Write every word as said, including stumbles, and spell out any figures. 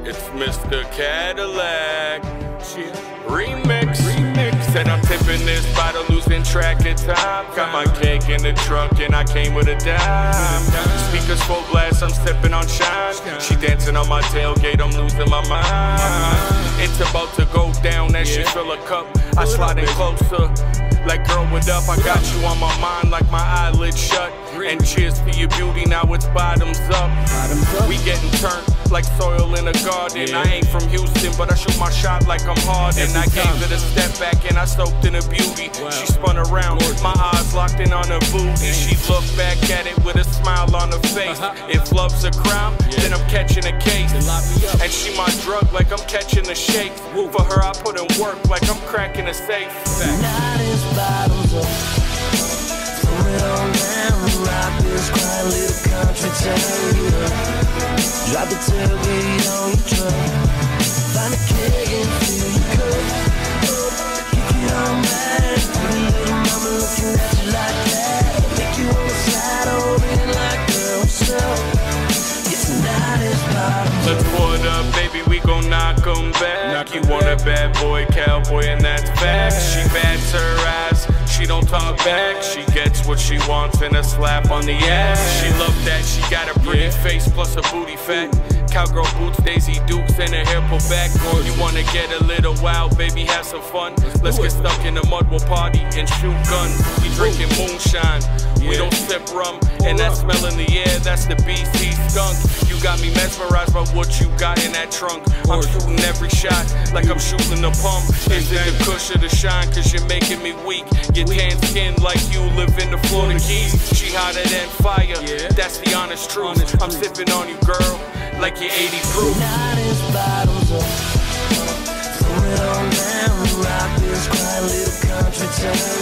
It's Mister Cadillac. Shit. Remix. Remix. Said I'm tipping this bottle, losing track of time. Got my cake in the truck and I came with a dime. Speakers full blast, I'm sipping on shine. She dancing on my tailgate, I'm losing my mind. It's about to go down, that shit fill a cup. I slide in closer. Like girl, what up? I got you on my mind like my eyelids shut. And cheers to your beauty, now it's bottoms up. We getting turned like soil in a garden. I ain't from Houston, but I shoot my shot like I'm Harden. I gave it a step back and I soaked in her beauty. She spun around, my eyes locked in on her booty. She looked back at it with a smile on her face. If love's a crime, then I'm catching a case. And she my drug like I'm catching a shake. For her I put in work like I'm cracking a safe. Bottoms up, throw it on down, rock this quiet little country town. Drop the tailgate on your truck, find a keg and fill your cup. Kick it on back, pretty little mama looking at you like that. Make you wanna slide over in like girl, so it's not as bottoms. Let's pour it up, baby, we gon' knock 'em back. You want a bad boy, cowboy, and that's facts. She bats her ass, she don't talk back. She gets what she wants and a slap on the ass. She love that, she got a pretty face plus a booty fat. Cowgirl boots, Daisy Dukes, and her hair pulled back. Or you wanna get a little wild, baby, have some fun. Let's get stuck in the mud, we'll party and shoot guns. We drinking moonshine, we don't sip rum. And that smell in the air, that's the B C skunk. You got me mesmerized by what you got in that trunk. I'm shooting every shot like I'm shooting a pump. Is it the kush or the shine, cause you're making me weak. Your tan skin like you live in the Florida Keys. She hotter than fire, that's the honest truth. I'm sipping on you, girl, like you're eighty proof. Not as bottoms up, throw it on down, rock this quiet little country town.